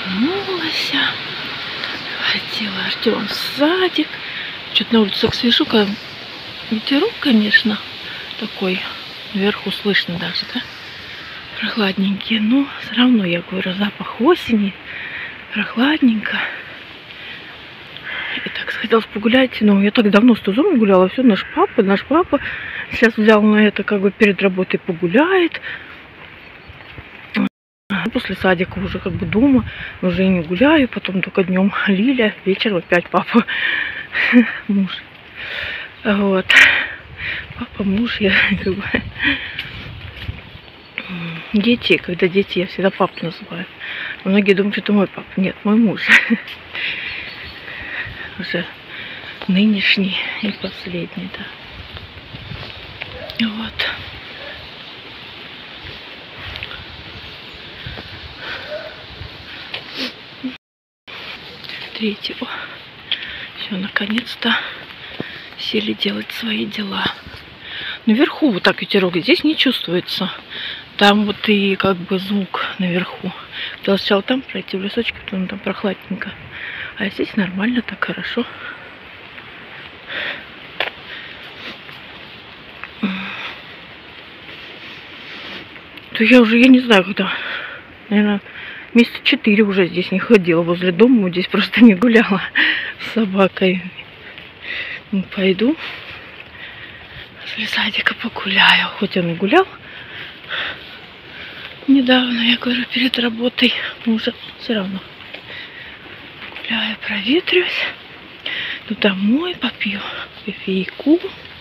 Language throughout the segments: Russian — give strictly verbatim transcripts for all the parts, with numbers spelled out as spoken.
проснулась. Хотела Артем в садик. Что-то на улице так свежу, ветерок, конечно, такой. Вверху слышно даже, да? Прохладненький. Но все равно, я говорю, запах осени. Прохладненько. И так хотелось погулять. Но я так давно с Тузом гуляла. Все, наш папа, наш папа сейчас взял на это, как бы перед работой погуляет. После садика уже как бы дома, уже и не гуляю, потом только днем Лиля, вечером опять папа, муж. Вот. Папа, муж, я как бы... Дети, когда дети, я всегда папу называю. Многие думают, что это мой папа. Нет, мой муж. Уже нынешний и последний, да. Вот. Третьего. Все, наконец-то сели делать свои дела. Наверху вот так ветерок, здесь не чувствуется. Там вот и как бы звук наверху. Хотела сначала там пройти в лесочке, потом там прохладненько. А здесь нормально, так хорошо. То я уже, я не знаю, когда, наверное, месяца четыре уже здесь не ходила возле дома, здесь просто не гуляла с собакой. Ну, пойду после садика погуляю. Хоть он и гулял недавно, я говорю, перед работой, уже все равно гуляю, проветриваюсь. Иду домой, попью кофейку.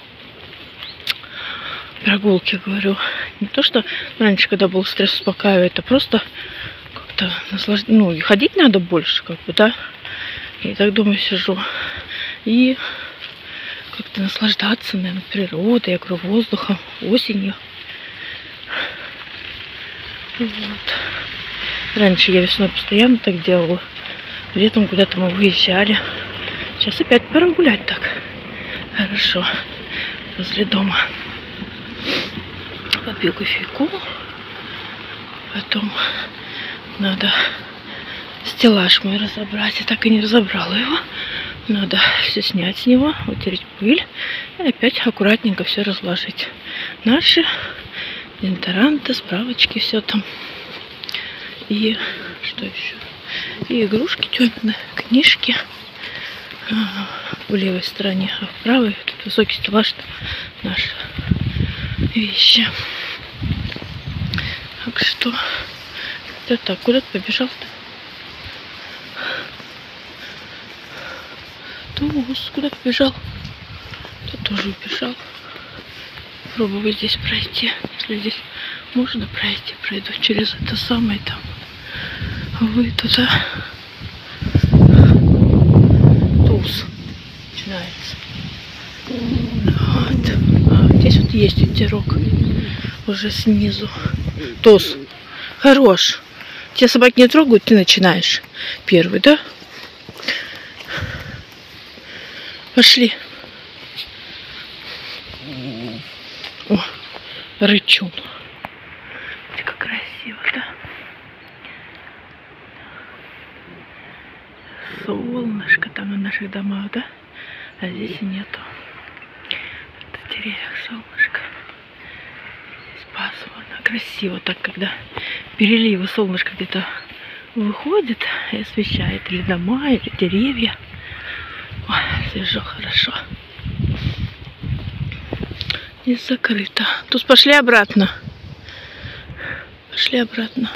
Прогулки, говорю, не то, что раньше, когда был стресс, успокаивает, а просто как-то наслаж... ну, и ходить надо больше, как бы, да. И так дома сижу. И как-то наслаждаться, наверное, природой, я говорю, воздухом, осенью. Вот. Раньше я весной постоянно так делала. Летом куда-то мы выезжали. Сейчас опять пора гулять так. Хорошо. Возле дома. Попью кофейку. Потом надо стеллаж мой разобрать. Я так и не разобрала его. Надо все снять с него, утереть пыль. И опять аккуратненько все разложить. Наши дезодоранты, справочки, все там. И что еще? И игрушки темные, книжки. В левой стороне, а в правой тут высокий стеллаж, наши вещи. Так что это так, куда-то побежал-то? Туз, куда побежал? Тут тоже убежал. Пробую здесь пройти. Если здесь можно пройти, пройду через это самое там. Вы туда. Туз начинается. Вот. А, здесь вот есть ветерок. Уже снизу. Туз. Хорош. Тебя собаки не трогают, ты начинаешь. Первый, да? Пошли. О, рычун. Смотри, как красиво, да? Солнышко там на наших домах, да? А здесь и нету. Это деревьях солнышко. Здесь пасмурно. Красиво так, когда переливы солнышко где-то выходит и освещает или дома, или деревья. Ой, свежо, хорошо. Здесь закрыто. Тут пошли обратно. Пошли обратно.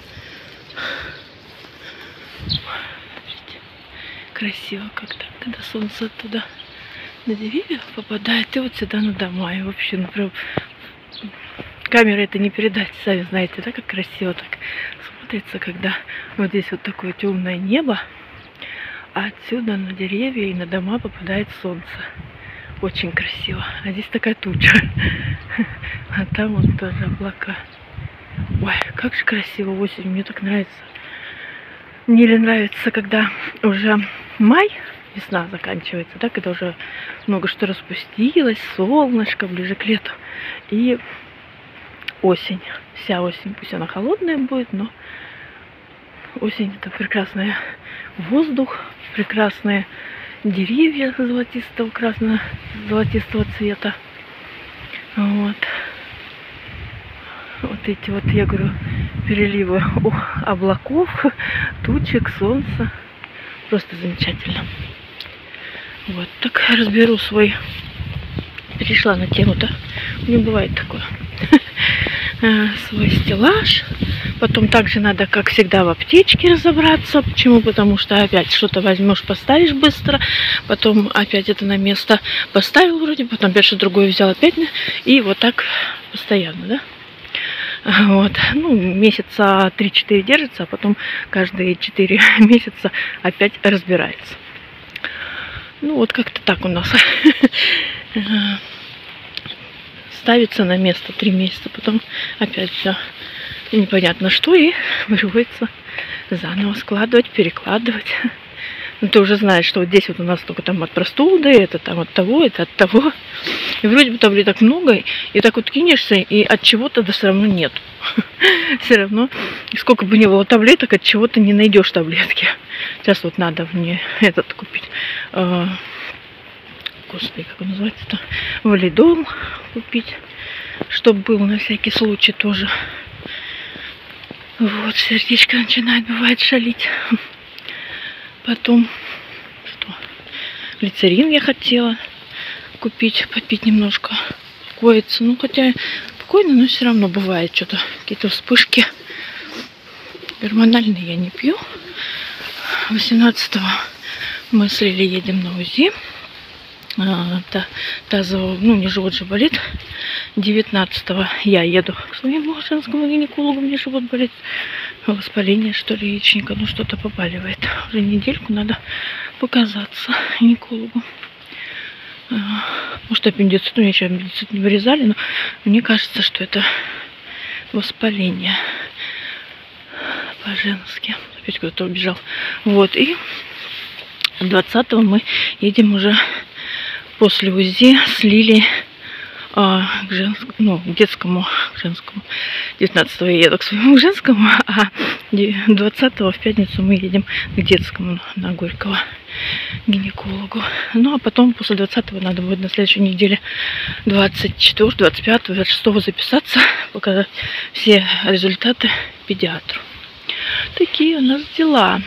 Смотрите, красиво когда, когда солнце туда на деревья попадает и вот сюда на дома. И вообще, например, камерой это не передать, сами знаете, да, как красиво так смотрится, когда вот здесь вот такое темное небо, а отсюда на деревья и на дома попадает солнце. Очень красиво. А здесь такая туча. А там вот тоже облака. Ой, как же красиво осень. Мне так нравится. Мне ли нравится, когда уже май, весна заканчивается, да, когда уже много что распустилось, солнышко, ближе к лету. И осень. Вся осень. Пусть она холодная будет, но Осень — это прекрасный воздух, прекрасные деревья золотистого, красно-золотистого цвета. Вот. Вот эти вот, я говорю, переливы облаков, тучек, солнца. Просто замечательно. Вот, так разберу свой... Перешла на тему-то. Не бывает такое. Свой стеллаж. Потом также надо, как всегда, в аптечке разобраться. Почему? Потому что опять что-то возьмешь, поставишь быстро. Потом опять это на место поставил вроде. Потом опять что-то другое взял опять. И вот так постоянно, да? Вот. Ну, месяца три-четыре держится, а потом каждые четыре месяца опять разбирается. Ну, вот как-то так у нас. Ставится на место три месяца, потом опять все непонятно что, и приходится заново складывать, перекладывать. Ну, ты уже знаешь, что вот здесь вот у нас только там от простуды, это там от того, это от того. И вроде бы таблеток много, и так вот кинешься, и от чего-то да все равно нет. Все равно, сколько бы ни было таблеток, от чего-то не найдешь таблетки. Сейчас вот надо мне этот купить. Господи, как он называется-то? Валидол купить, чтобы был на всякий случай тоже. Вот, сердечко начинает, бывает, шалить. Потом, что? Глицерин я хотела купить, попить немножко, успокоиться. Ну, хотя спокойно, но все равно бывает что-то, какие-то вспышки. Гормональные я не пью. восемнадцатого мы с Лили едем на УЗИ. А, та, тазового, ну, не живот же болит. девятнадцатого я еду к своему женскому гинекологу, мне живот болит. Воспаление, что ли, яичника, ну, что-то побаливает. Уже недельку надо показаться гинекологу. А, может, аппендицит, ну, еще аппендицит не вырезали, но мне кажется, что это воспаление по-женски. Опять куда-то убежал. Вот, и двадцатого мы едем уже после УЗИ с Лилей а, к женскому, ну, к детскому, к женскому. девятнадцатого я еду к своему женскому, а двадцатого в пятницу мы едем к детскому на Горького гинекологу. Ну, а потом после двадцатого надо будет на следующей неделе двадцать четвёртого, двадцать пятого, двадцать шестого записаться, показать все результаты педиатру. Такие у нас дела.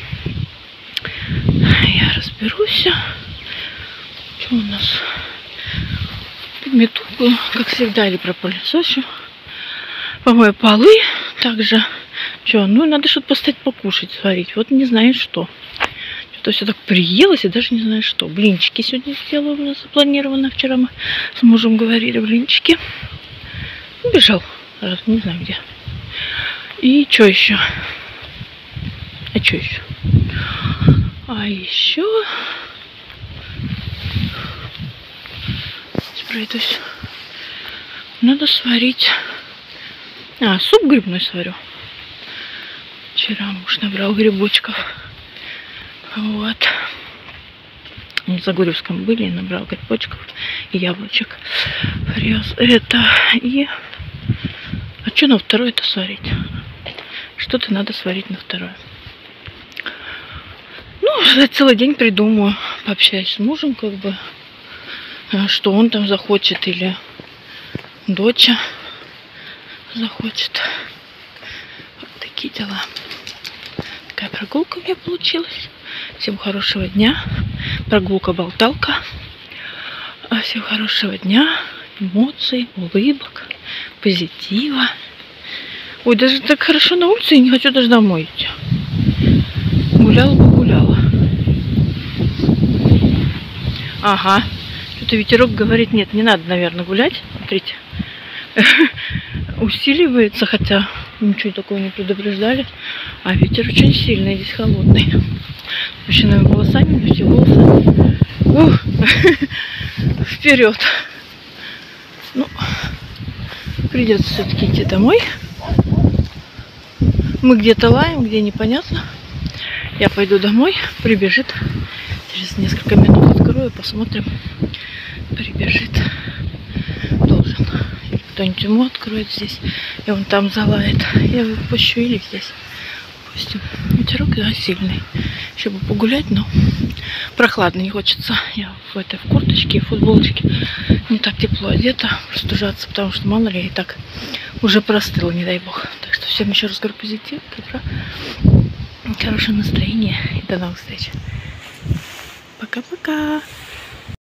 Я разберусь. Что у нас? Мету, как всегда, или пропылесосю. Помою полы. Также, что, ну, надо что-то поставить покушать, сварить. Вот не знаю, что. Что-то все так приелось, и даже не знаю, что. Блинчики сегодня сделаю, у нас запланировано. Вчера мы с мужем говорили, блинчики. Убежал. Не знаю где. И что еще? А что еще? А еще... Пройдусь. Надо сварить. А, суп грибной сварю. Вчера муж набрал грибочков. Вот. В Загоревском были, набрал грибочков и яблочек. Привез это. И... А что на второе это сварить? Что-то надо сварить на второе. Ну, я целый день придумаю. Пообщаюсь с мужем, как бы. Что он там захочет, или доча захочет. Вот такие дела. Такая прогулка у меня получилась. Всем хорошего дня. Прогулка-болталка. Всем хорошего дня. Эмоций, улыбок, позитива. Ой, даже так хорошо на улице, я не хочу даже домой идти. Гуляла бы, гуляла. Ага. Что-то ветерок говорит, нет, не надо, наверное, гулять. Смотрите. Усиливается, хотя ничего такого не предупреждали. А ветер очень сильный, здесь холодный. С пущенными волосами, но все волосы. Ух. Вперед. Ну, придется все-таки идти домой. Мы где-то лаем, где непонятно. Я пойду домой, прибежит. Через несколько минут открою, посмотрим. Прибежит. Должен. Или кто-нибудь ему откроет здесь. И он там залает. Я выпущу или здесь. допустим. Ветерок, да, сильный. Еще бы погулять, но прохладно, не хочется. Я в этой в курточке и футболочке. Не так тепло одета, простужаться, потому что мало ли, и так уже простыла, не дай бог. Так что всем еще раз говорю позитив, добра, хорошее настроение и до новых встреч. Пока-пока.